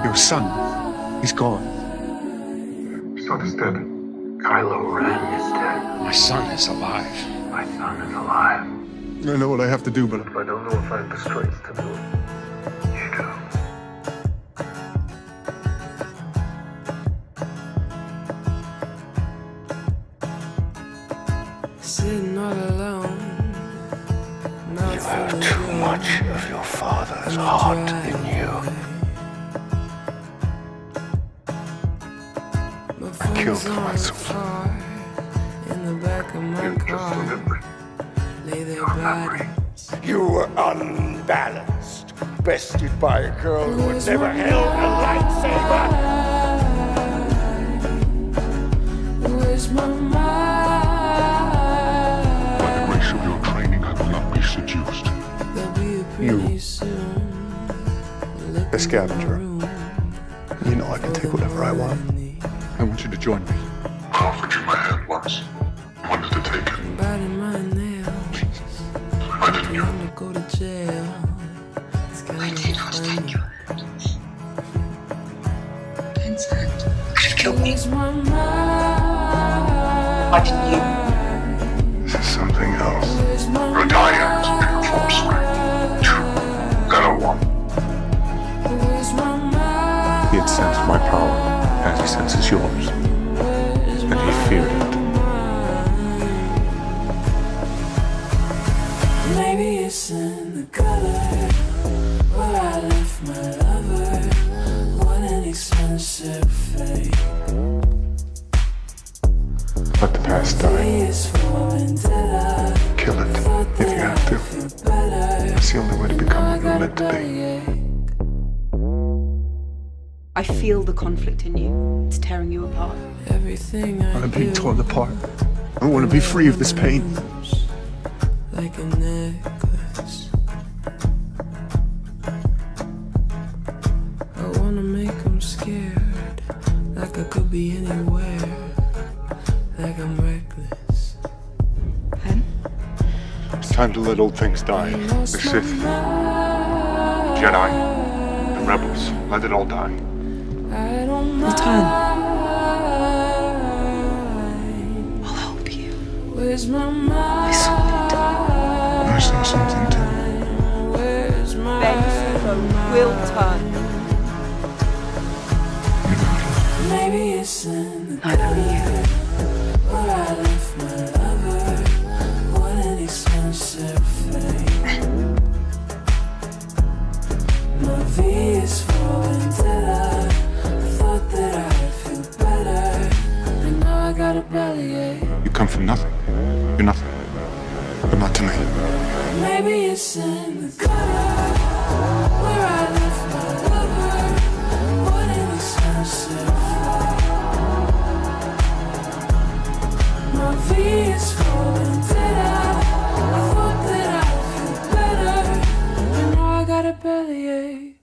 Your son, he's gone. Son is dead. Kylo Ren is dead. My son is alive. My son is alive. I know what I have to do, but I don't know if I have the strength to do it. You do. Sitting all alone. You have too much of your father's heart in you. I killed myself. In the back of my Just car, remember. lay their Your memory. bodies. You were unbalanced, bested by a girl who had never held a lightsaber. Where's my mind? By the grace of your training, I will not be seduced. They'll be pretty soon. a scavenger. You know I can take whatever I want. I want you to join me. I offered you my hand once. I wanted to take it. Biting my nails. Why didn't you? I'm to go to jail. It's kind of funny. Vincent, you could have killed me. Where's my mind? Why didn't you? This is something else. Where's my Rodaya is pure force strength. Gotta want. Where's my mind? He had sensed my power, as he senses yours, and he feared it. Maybe it's in the color where I left my lover. What an expensive fate. Let the past die. It's for vendetta. Kill it if you have to. It's the only way to become what you're meant to be. I feel the conflict in you. It's tearing you apart. Everything I I'm being do torn apart. I want to be free of this pain. like a necklace. I wanna make them scared, like I could be anywhere, like I'm reckless. Ben? It's time to let old things die. The Sith, Jedi, the Rebels. Let it all die. I don't Return. mind. I'll help you. Where's my mind? I saw it. I saw something too. Where's my Ben Solo will turn. Maybe it's in the Neither are you. where I left my lover. What an expensive fate. My V is for vendetta. I thought that I'd feel better, and now I got a bellyache. You come from nothing. You're nothing. But not to me. Maybe it's in the gutter where I left my lover. What an expensive fate. My V is for vendetta. I thought that I'd feel better, and now I got a bellyache.